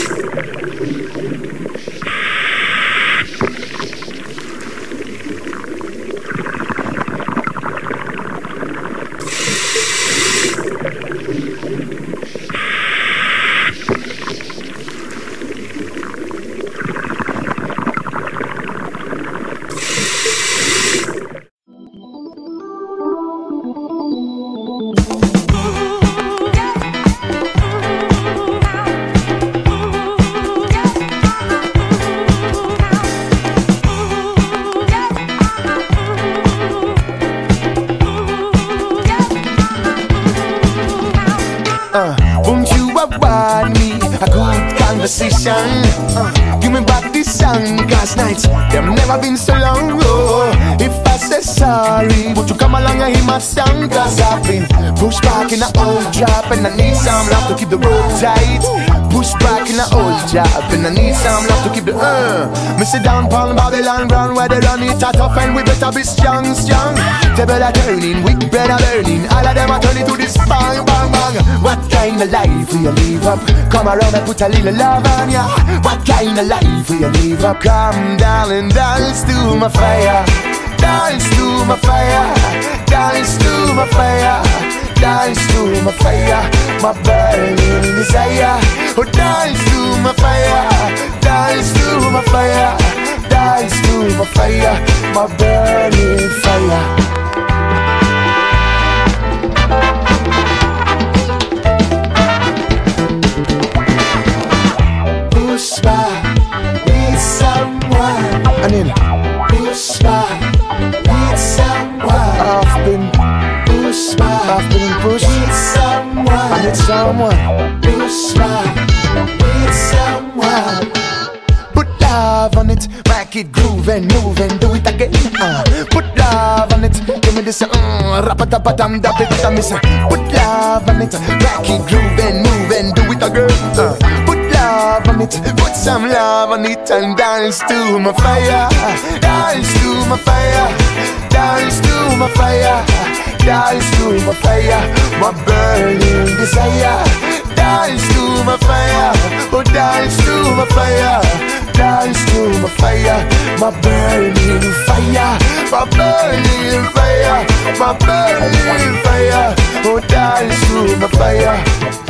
Won't you award me a good conversation? Give me back this song, cause nights them never been so long. Oh, if I say sorry, would you come along and hear my song? Cause I've been pushed back in the old job and I need some love to keep the road tight. Pushed back in the old job and I need some love to keep the me sit down Paul Babylon ground where they run it a tough and we better be strong, strong. Table are turning, we better burning. All of them are turning to this bang, bang, bang. What kind of life will you live up? Come around and put a little love on ya. What kind of life will you live up? Come darling, dance to my fire. Dance to my fire. Dance to my fire. Dance to my fire. My burning desire. Oh, dance to my fire. Dance to my fire. Dance to my fire. My burning fire. Push back, need someone. I need push back, need someone. I've been pushed back, I've been pushed. Need someone, I need someone. Push back, need someone. Put love on it, make it groove and move and do it again. Put love on it, give me this rap-a-tap-a-tam, da-bit-a miss. Put love on it, make it groove and move and do it again. Put love on it, put some love on it and dance to my fire. Dance to my fire. Dance to my fire. Dance to my fire. My burning desire. Dance to my fire. Oh, dance to my fire. Dance to my fire. My burning fire. My burning fire. My burning fire. Oh, dance to my fire.